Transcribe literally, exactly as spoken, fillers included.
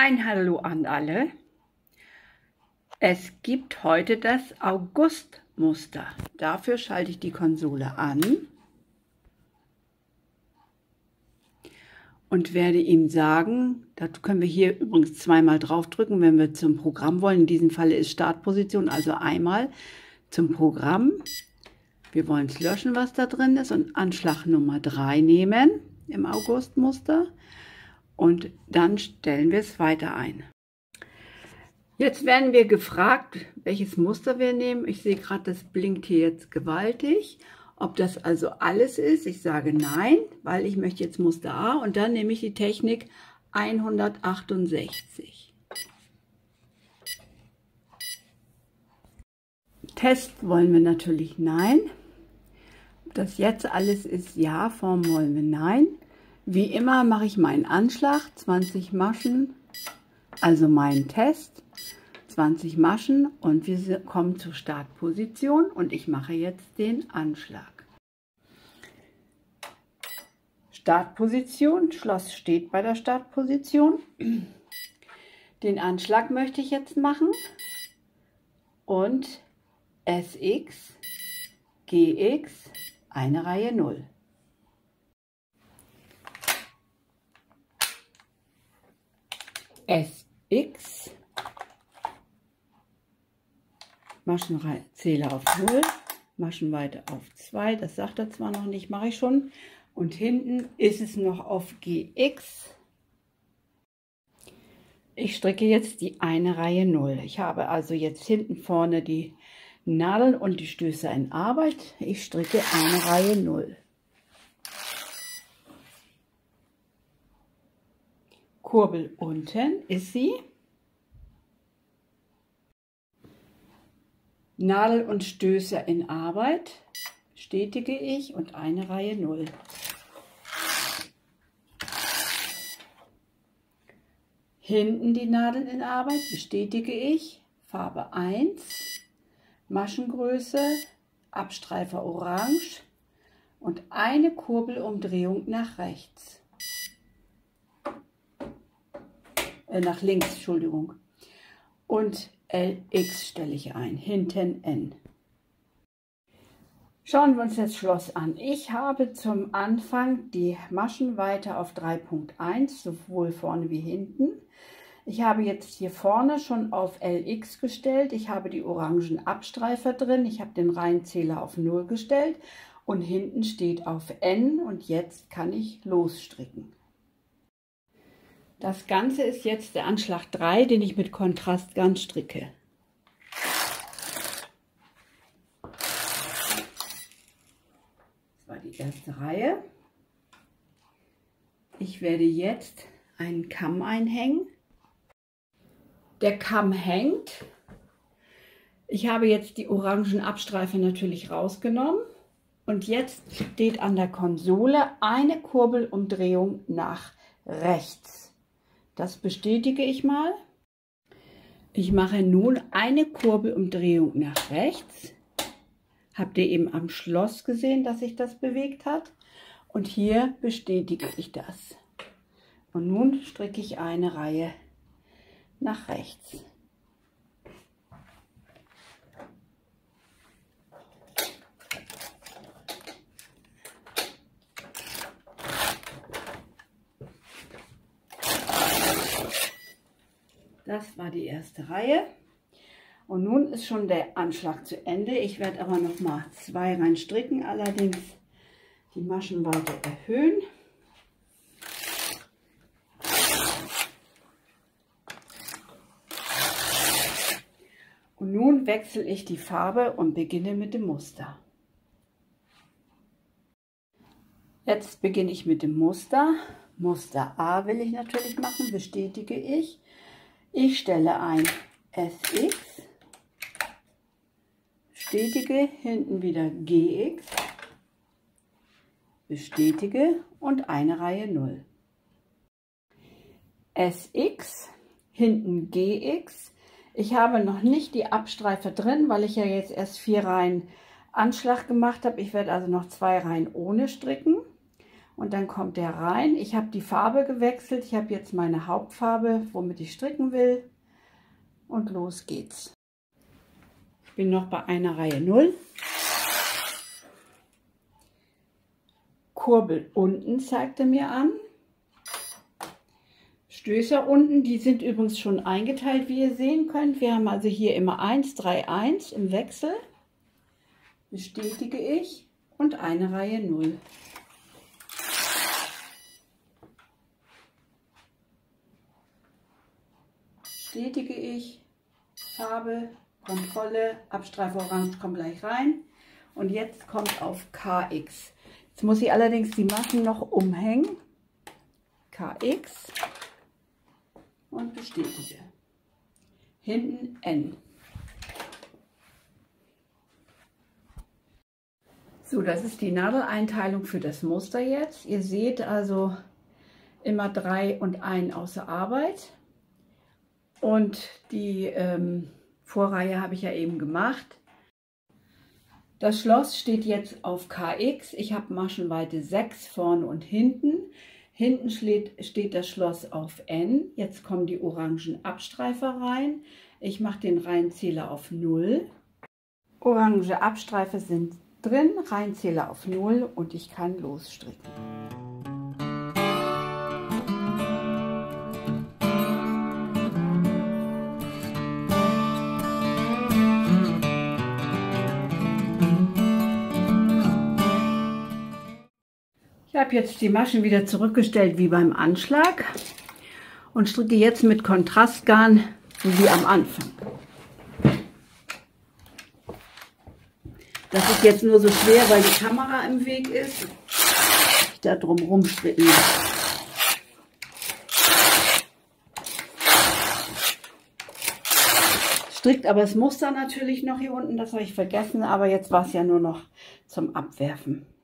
Ein Hallo an alle. Es gibt heute das August-Muster. Dafür schalte ich die Konsole an und werde ihm sagen, da können wir hier übrigens zweimal draufdrücken, wenn wir zum Programm wollen. In diesem Falle ist Startposition, also einmal zum Programm. Wir wollen es löschen, was da drin ist, und Anschlag Nummer drei nehmen im August-Muster. Und dann stellen wir es weiter ein. Jetzt werden wir gefragt, welches Muster wir nehmen. Ich sehe gerade, das blinkt hier jetzt gewaltig. Ob das also alles ist? Ich sage nein, weil ich möchte jetzt Muster A, und dann nehme ich die Technik hundertachtundsechzig. Test wollen wir natürlich nein. Ob das jetzt alles ist, ja. Form wollen wir nein. Wie immer mache ich meinen Anschlag, zwanzig Maschen, also meinen Test, zwanzig Maschen, und wir kommen zur Startposition und ich mache jetzt den Anschlag. Startposition, Schloss steht bei der Startposition. Den Anschlag möchte ich jetzt machen und S X, G X, eine Reihe null. S X, Maschenzähler auf null, Maschenweite auf zwei, das sagt er zwar noch nicht, mache ich schon. Und hinten ist es noch auf G X. Ich stricke jetzt die eine Reihe null. Ich habe also jetzt hinten vorne die Nadeln und die Stöße in Arbeit. Ich stricke eine Reihe null. Kurbel unten ist sie. Nadel und Stöße in Arbeit bestätige ich und eine Reihe null. Hinten die Nadeln in Arbeit bestätige ich, Farbe eins, Maschengröße, Abstreifer orange und eine Kurbelumdrehung nach rechts. Nach links, Entschuldigung. Und L X stelle ich ein, hinten N. Schauen wir uns das Schloss an. Ich habe zum Anfang die Maschenweite auf drei Punkt eins, sowohl vorne wie hinten. Ich habe jetzt hier vorne schon auf L X gestellt. Ich habe die orangen Abstreifer drin. Ich habe den Reihenzähler auf null gestellt und hinten steht auf N, und jetzt kann ich losstricken. Das Ganze ist jetzt der Anschlag drei, den ich mit Kontrastgarn stricke. Das war die erste Reihe. Ich werde jetzt einen Kamm einhängen. Der Kamm hängt. Ich habe jetzt die orangen Abstreifen natürlich rausgenommen. Und jetzt steht an der Konsole eine Kurbelumdrehung nach rechts. Das bestätige ich mal. Ich mache nun eine Kurbelumdrehung nach rechts. Habt ihr eben am Schloss gesehen, dass sich das bewegt hat? Und hier bestätige ich das. Und nun stricke ich eine Reihe nach rechts. Das war die erste Reihe. Und nun ist schon der Anschlag zu Ende. Ich werde aber noch mal zwei rein stricken, allerdings die Maschenweite erhöhen. Und nun wechsle ich die Farbe und beginne mit dem Muster. Jetzt beginne ich mit dem Muster. Muster A will ich natürlich machen, bestätige ich. Ich stelle ein S X, bestätige, hinten wieder G X, bestätige und eine Reihe null. S X, hinten G X. Ich habe noch nicht die Abstreifer drin, weil ich ja jetzt erst vier Reihen Anschlag gemacht habe. Ich werde also noch zwei Reihen ohne stricken. Und dann kommt der rein. Ich habe die Farbe gewechselt. Ich habe jetzt meine Hauptfarbe, womit ich stricken will. Und los geht's. Ich bin noch bei einer Reihe null. Kurbel unten zeigt er mir an. Stößer unten, die sind übrigens schon eingeteilt, wie ihr sehen könnt. Wir haben also hier immer eins, drei, eins im Wechsel. Bestätige ich und eine Reihe null. Bestätige ich, Farbe, Kontrolle, Abstreife Orange kommt gleich rein. Und jetzt kommt auf K X. Jetzt muss ich allerdings die Maschen noch umhängen. K X und bestätige. Hinten N. So, das ist die Nadeleinteilung für das Muster jetzt. Ihr seht also immer drei und ein außer Arbeit. Und die ähm, Vorreihe habe ich ja eben gemacht. Das Schloss steht jetzt auf K X. Ich habe Maschenweite sechs vorne und hinten. Hinten steht, steht das Schloss auf N. Jetzt kommen die orangen Abstreifer rein. Ich mache den Reihenzähler auf null. Orange Abstreifer sind drin, Reihenzähler auf null und ich kann losstricken. Ich habe jetzt die Maschen wieder zurückgestellt wie beim Anschlag und stricke jetzt mit Kontrastgarn wie am Anfang. Das ist jetzt nur so schwer, weil die Kamera im Weg ist. Ich da drum rumstricken muss. Strickt aber das Muster natürlich noch hier unten, das habe ich vergessen, aber jetzt war es ja nur noch zum Abwerfen.